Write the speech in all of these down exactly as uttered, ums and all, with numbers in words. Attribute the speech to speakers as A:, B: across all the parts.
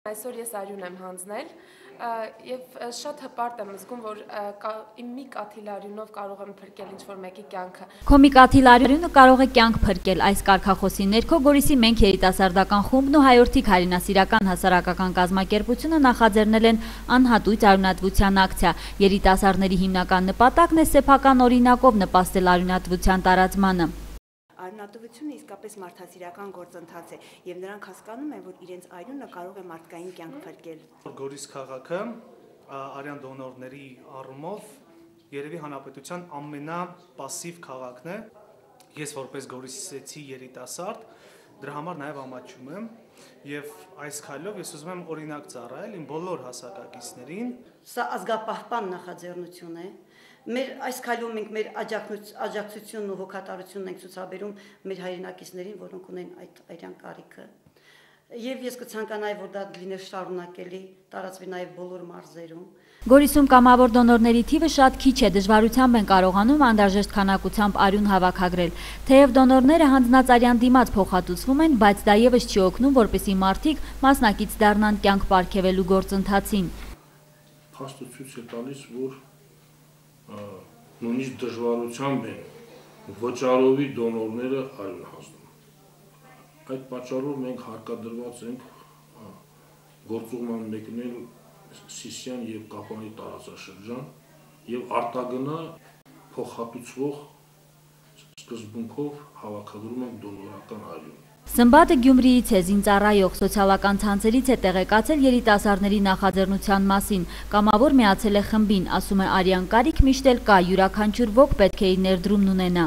A: Այսօր ես արյուն եմ հանձնել եւ շատ հպարտ եմ զգում, որ իմ մի կաթիլ արյունով կարող եմ փրկել ինչ-որ մեկի կյանքը։
B: Քո մի կաթիլ արյունը կարող է կյանք փրկել։ Այս կարգախոսի ներքո Գորիսի Մենք երիտասարդական խումբն ու Հայորդի Քարինասիրական հասարակական կազմակերպությունը նախաձեռնել են անհատույց արյունատվության ակցիա։ Երիտասարդների հիմնական նպատակն է սեփական օրինակով նպաստել արյունատվության տարածմանը։
C: Արյունատվությունը իսկապես մարդասիրական գործընթաց է եւ նրանք հասկանում են, որ իրենց արյունը կարող է մարդկային կյանք փրկել։
D: Գորիս քաղաքը արյան դոնորների առումով երևի հանրապետության ամենապասիվ քաղաքն է։ Ես որպես գորիսեցի երիտասարդ դրա համար նաեւ ամաչում եմ եւ այս քայլով ես ուզում եմ օրինակ ծառայել իմ բոլոր հասակակիցներին։
C: Սա ազգապահպան նախաձեռնություն է։ Մեր այս քայլում մենք մեր աջակցությունն ու հոգատարությունն ենք ցուցաբերում մեր հայրենակիցներին, որոնք ունեն այդ արյան կարիքը։ Եվ ես կցանկանայի, որ դա լիներ շարունակելի, տարածվի նաև բոլոր մարզերում։
B: Գորիսում կամավոր դոնորների թիվը շատ քիչ է, դժվարությամբ են կարողանում անհրաժեշտ քանակությամբ արյուն հավաքագրել։ Թեև դոնորները հանձնած արյան դիմաց փոխհատուցվում են, բայց դա եւս չի օգնում, որպեսզի մարդիկ մասնակից դառնան կյանք պարգևելու գործընթացին։
E: Փաստը ցույց է տալիս, որ նույնիսկ դժվարությամբ են վճարովի դոնորները արյուն հանձնում։ Այդ պատճառով մենք հարկադրված ենք գործուղման մեկնել Սիսիան եւ Կապանի տարածաշրջան եւ արտագնա փոխհատուցվող սկզբունքով հավաքագրում ենք դոնորական արյուն։
B: Սմբատը Գյումրիից է, զինծառայող սոցիալական ցանցերից է տեղեկացել երիտասարդների նախաձեռնության մասին։ Կամավոր միացել է խմբին, ասում է արյան կարիք միշտ էլ կա, յուրաքանչյուր ոք պետք է իր ներդրումն ունենա։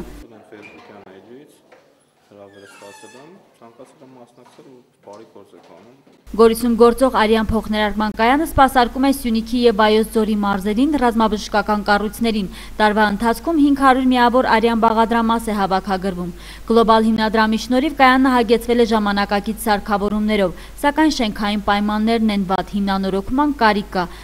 B: Գորիսում գործող արյան փոխներարկման կայանը սպասարկում է Սյունիքի եւ Վայոց ձորի մարզերին ռազմաբժշկական կառույցներին։ Տարվա ընթացքում հինգ հարյուր միավոր արյան բաղադրամաս է հավաքագրվում։ Գլոբալ հիմնադրամի շնորհիվ կայանը հագեցվել է ժամանակակից սարքավորումներով, սակայն շենքային պայմաններն են վատ, հիմնանորոգման կարիք կա։